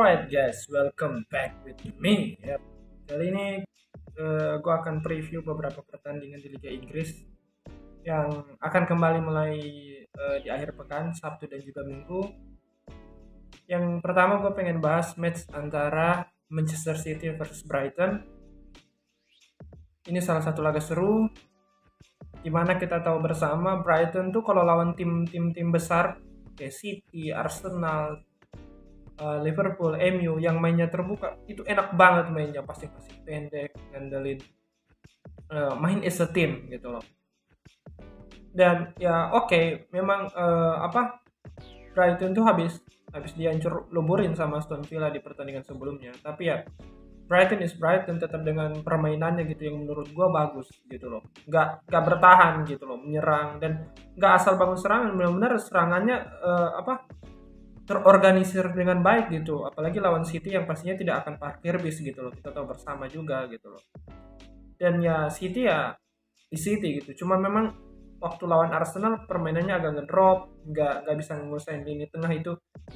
Alright guys, welcome back with me. Yap. Kali ini gue akan preview beberapa pertandingan di Liga Inggris yang akan kembali mulai di akhir pekan, Sabtu dan juga Minggu. Yang pertama gue pengen bahas match antara Manchester City versus Brighton. Ini salah satu laga seru, dimana kita tahu bersama Brighton tuh kalau lawan tim besar kayak City, Arsenal, Liverpool, MU yang mainnya terbuka itu enak banget mainnya, pasti pendek, ngandelin main as a team gitu loh. Dan ya oke, memang Brighton tuh habis dihancur luburin sama Aston Villa di pertandingan sebelumnya. Tapi ya Brighton is Brighton, tetap dengan permainannya gitu yang menurut gua bagus gitu loh. Nggak bertahan gitu loh, menyerang dan nggak asal bangun serangan, benar-benar serangannya terorganisir dengan baik gitu, apalagi lawan City yang pastinya tidak akan parkir bis gitu loh, kita tahu bersama juga gitu loh. Dan ya City ya di City gitu, cuma memang waktu lawan Arsenal permainannya agak ngedrop, nggak bisa nguasain lini tengah, itu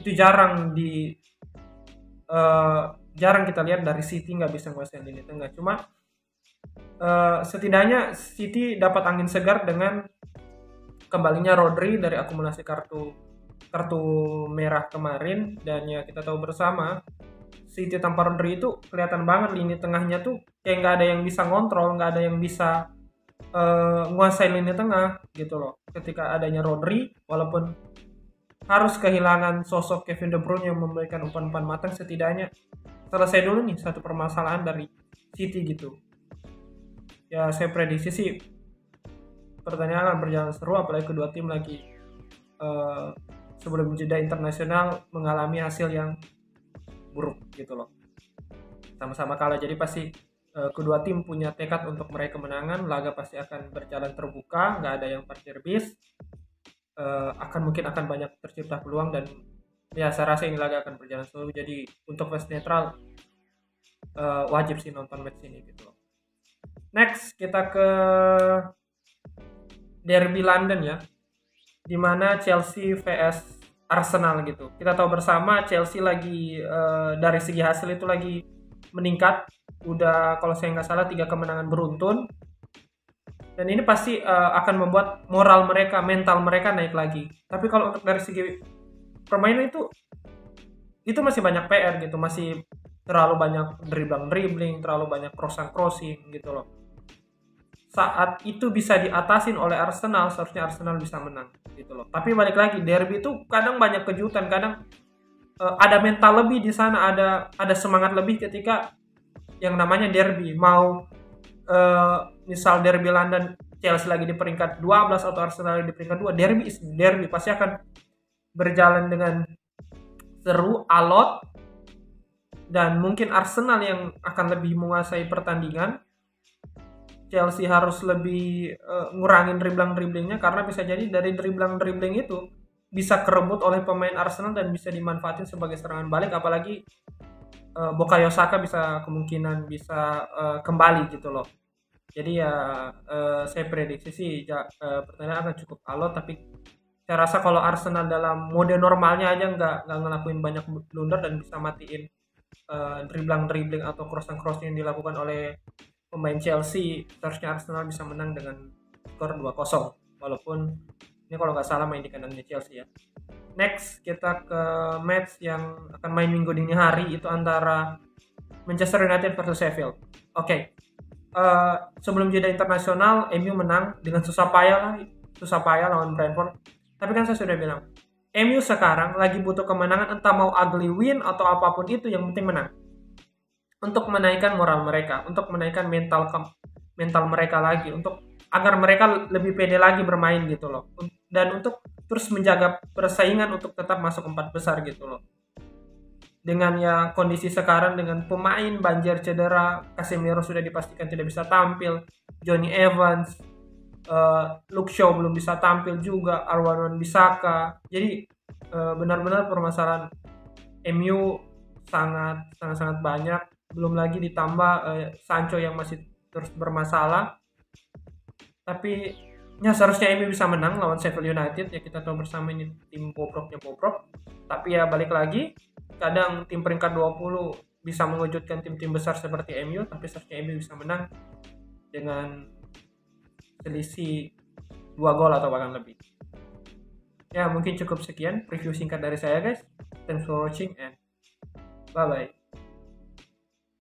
jarang kita lihat dari City nggak bisa nguasain lini tengah. Cuma setidaknya City dapat angin segar dengan kembalinya Rodri dari akumulasi kartu merah kemarin. Dan ya kita tahu bersama City tanpa Rodri itu kelihatan banget lini tengahnya tuh kayak nggak ada yang bisa ngontrol, nggak ada yang bisa nguasain lini tengah gitu loh. Ketika adanya Rodri, walaupun harus kehilangan sosok Kevin De Bruyne yang memberikan umpan-umpan matang, setidaknya selesai dulu nih satu permasalahan dari City gitu. Ya saya prediksi sih pertandingan akan berjalan seru, apalagi kedua tim lagi sebelum jeda internasional mengalami hasil yang buruk gitu loh, sama-sama kalah. Jadi pasti kedua tim punya tekad untuk meraih kemenangan. Laga pasti akan berjalan terbuka, nggak ada yang parkir bis, mungkin akan banyak tercipta peluang, dan ya saya rasa ini laga akan berjalan seru. Jadi untuk fans netral wajib sih nonton match ini gitu loh. Next kita ke Derby London ya, dimana Chelsea vs Arsenal gitu. Kita tahu bersama Chelsea lagi dari segi hasil itu lagi meningkat, udah kalau saya nggak salah 3 kemenangan beruntun, dan ini pasti akan membuat moral mereka, mental mereka naik lagi. Tapi kalau untuk dari segi permainan itu masih banyak PR gitu, masih terlalu banyak dribbling, terlalu banyak crossing gitu loh. Saat itu bisa diatasin oleh Arsenal, seharusnya Arsenal bisa menang gitu loh. Tapi balik lagi, derby itu kadang banyak kejutan, kadang ada mental lebih di sana, ada semangat lebih ketika yang namanya derby. Mau misal derby London, Chelsea lagi di peringkat 12 atau Arsenal lagi di peringkat 2, derby is derby, pasti akan berjalan dengan seru, alot, dan mungkin Arsenal yang akan lebih menguasai pertandingan. Chelsea harus lebih ngurangin dribblingnya, karena bisa jadi dari dribbling itu bisa kerebut oleh pemain Arsenal dan bisa dimanfaatin sebagai serangan balik, apalagi Bukayo Saka bisa kemungkinan bisa kembali gitu loh. Jadi ya saya prediksi sih pertandingan akan cukup alot, tapi saya rasa kalau Arsenal dalam mode normalnya aja nggak ngelakuin banyak blunder dan bisa matiin dribbling atau crossing yang dilakukan oleh pemain Chelsea, seharusnya Arsenal bisa menang dengan skor 2-0, walaupun ini kalau nggak salah main di kandangnya Chelsea ya. Next kita ke match yang akan main minggu dini hari, itu antara Manchester United versus Sheffield. Oke. Sebelum jeda internasional MU menang dengan susah payah lawan Brentford. Tapi kan saya sudah bilang, MU sekarang lagi butuh kemenangan, entah mau ugly win atau apapun itu, yang penting menang. Untuk menaikkan moral mereka, untuk menaikkan mental mereka lagi, untuk agar mereka lebih pede lagi bermain gitu loh, dan untuk terus menjaga persaingan untuk tetap masuk 4 besar gitu loh. Dengan ya kondisi sekarang, dengan pemain banjir cedera, Casemiro sudah dipastikan tidak bisa tampil, Johnny Evans, Luke Shaw belum bisa tampil juga, Arwan Wan-Bissaka. Jadi benar-benar permasalahan MU sangat banyak. Belum lagi ditambah Sancho yang masih terus bermasalah. Tapi ya seharusnya MU bisa menang lawan Sheffield United. Ya kita tahu bersama ini tim bobrok. Tapi ya balik lagi, kadang tim peringkat 20 bisa mengejutkan tim-tim besar seperti MU, tapi seharusnya MU bisa menang dengan selisih 2 gol atau bahkan lebih. Ya, mungkin cukup sekian review singkat dari saya guys. Thanks for watching and bye bye.